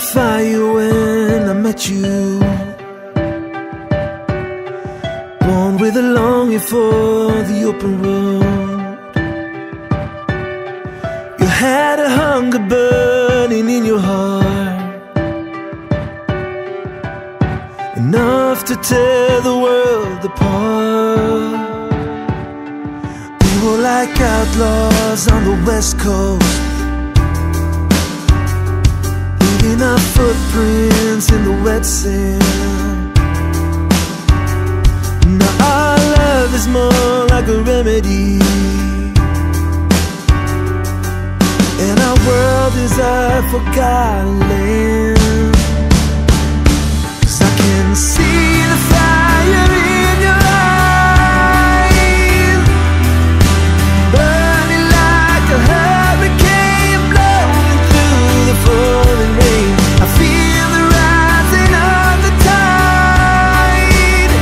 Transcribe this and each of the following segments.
fire when I met you, born with a longing for the open road. You had a hunger burning in your heart, enough to tear the world apart. We were like outlaws on the West Coast, leaving our footprints in the wet sand. Now our love is more like a remedy, and our world is a forgotten land. 'Cause I can see the fire in your eyes, burning like a hurricane blowing through the falling rain. I feel the rising of the tide.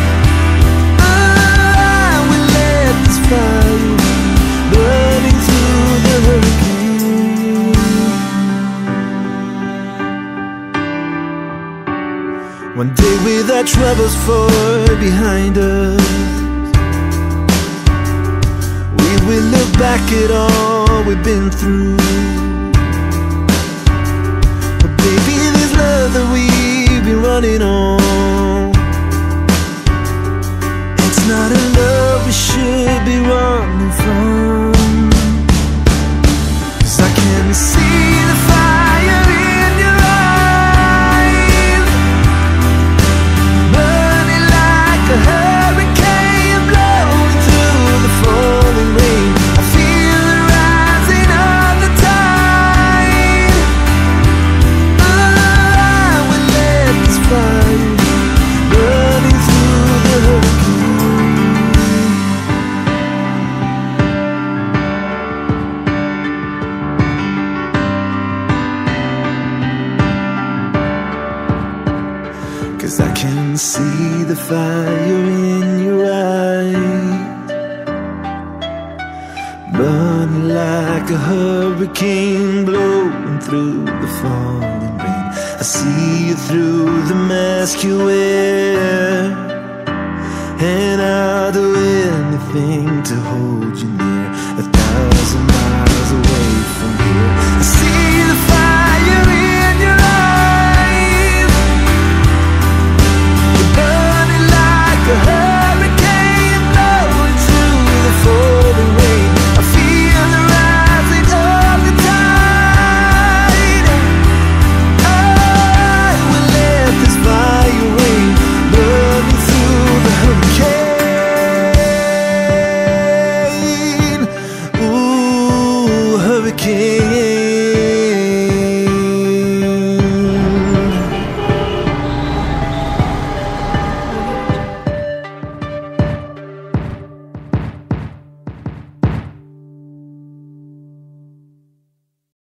I will let this fire burning through the hurricane. One day with our troubles far behind us, we will look back at all we've been through. But baby, this love that we've been running on, it's not a love we should be running from. 'Cause I can see the fire in your eyes, burning like a hurricane blowing through the falling rain. I feel the rising of the tide. I will let this fire burning through the hurricane. 'Cause I can see the fire in your eyes, burning like a hurricane blowing through the falling rain. I see you through the mask you wear, and I'll do anything to hold you near.